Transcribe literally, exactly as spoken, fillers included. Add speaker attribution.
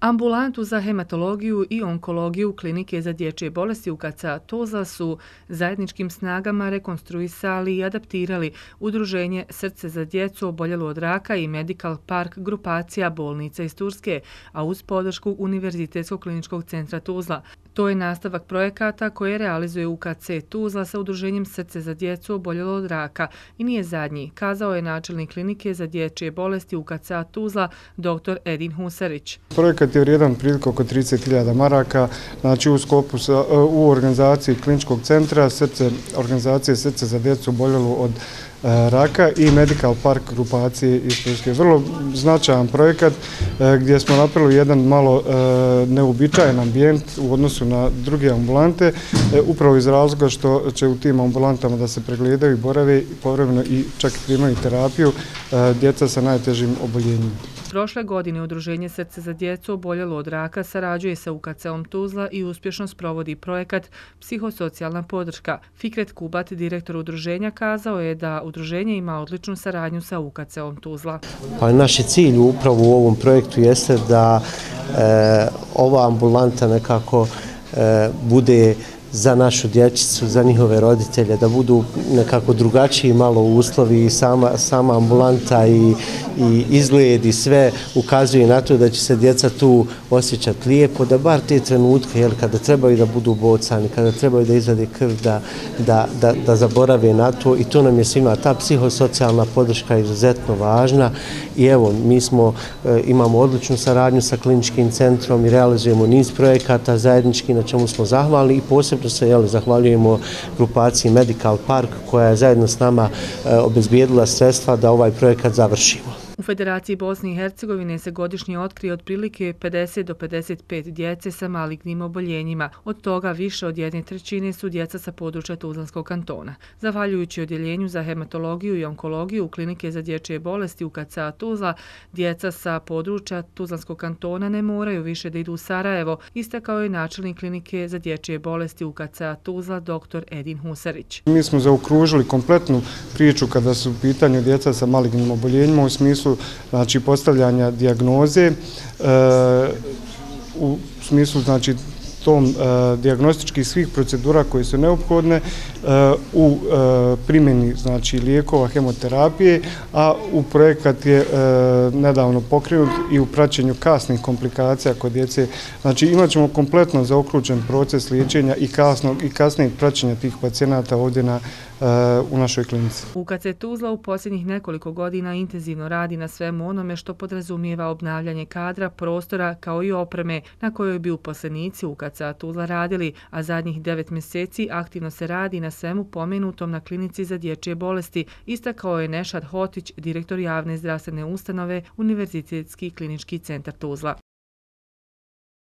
Speaker 1: Ambulantu za hematologiju i onkologiju Klinike za dječje bolesti U K C Tuzla su zajedničkim snagama rekonstruisali i adaptirali Udruženje Srce za djecu oboljelu od raka i Medical Park grupacija bolnica iz Turske, a uz podršku Univerzitetskog kliničkog centra Tuzla. To je nastavak projekata koje realizuje U K C Tuzla sa Udruženjem Srce za djecu oboljelu od raka i nije zadnji, kazao je načelnik Klinike za dječje bolesti U K C Tuzla dr Edin Husarić.
Speaker 2: Projekat je vrijedan prilike oko trideset hiljada maraka, znači u sklopu sa, u organizaciji kliničkog centra Srce, organizacije Srce za djecu oboljelu od raka i Medical Park grupacije iz Turske. Vrlo značajan projekat gdje smo napravili jedan malo neuobičajen ambijent u odnosu na druge ambulante, upravo iz razloga što će u tim ambulantama da se pregledaju i borave povremeno i čak i primaju terapiju djeca sa najtežim oboljenjima.
Speaker 1: Prošle godine Udruženje Srce za djecu oboljelu od raka sarađuje sa U K C-om Tuzla i uspješno sprovodi projekat Psihosocijalna podrška. Fikret Kubat, direktor udruženja, kazao je da udruženje ima odličnu saradnju sa U K C-om Tuzla.
Speaker 3: Pa naš cilj upravo u ovom projektu jeste da e, ova ambulanta nekako e, bude za našu dječicu, za njihove roditelje, da budu nekako drugačiji malo uslovi i sama, sama ambulanta i, i izgled i sve ukazuje na to da će se djeca tu osjećati lijepo, da bar te trenutke, jel, kada trebaju da budu bocani, kada trebaju da izvade krv, da, da, da, da zaborave na to i to nam je svima. Ta psihosocijalna podrška je izuzetno važna i evo, mi smo, e, imamo odličnu saradnju sa kliničkim centrom i realizujemo niz projekata zajednički na čemu smo zahvalni i posebno se jel, zahvaljujemo grupaciji Medical Park koja je zajedno s nama e, obezbijedila sredstva da ovaj projekat završimo.
Speaker 1: U Federaciji Bosne i Hercegovine se godišnje otkrije otprilike pedeset do pedeset pet djece sa malignim oboljenjima. Od toga više od jedne trećine su djeca sa područja Tuzlanskog kantona. Zahvaljujući odjeljenju za hematologiju i onkologiju Klinike za dječje bolesti U K C Tuzla, djeca sa područja Tuzlanskog kantona ne moraju više da idu u Sarajevo, istakao je načelnik Klinike za dječje bolesti U K C Tuzla dr Edin Husarić.
Speaker 2: Mi smo zaokružili kompletnu priču kada su u pitanju djeca sa malignim oboljenjima u smislu znači postavljanja dijagnoze e, u smislu znači tom e, dijagnostičkih svih procedura koje su neophodne e, u e, primjeni znači lijekova, hemoterapije, a u projekat je e, nedavno pokrenut i u praćenju kasnih komplikacija kod djece. Znači imat ćemo kompletno zaokružen proces liječenja i kasnog i kasnijeg praćenja tih pacijenata ovdje na u našoj klinici.
Speaker 1: U K C Tuzla u posljednjih nekoliko godina intenzivno radi na svemu onome što podrazumijeva obnavljanje kadra, prostora kao i opreme na kojoj bi uposlenici U K C Tuzla radili, a zadnjih devet mjeseci aktivno se radi na svemu pomenutom na Klinici za dječje bolesti, istakao je Nešad Hotić, direktor javne zdravstvene ustanove Univerzitetski klinički centar Tuzla.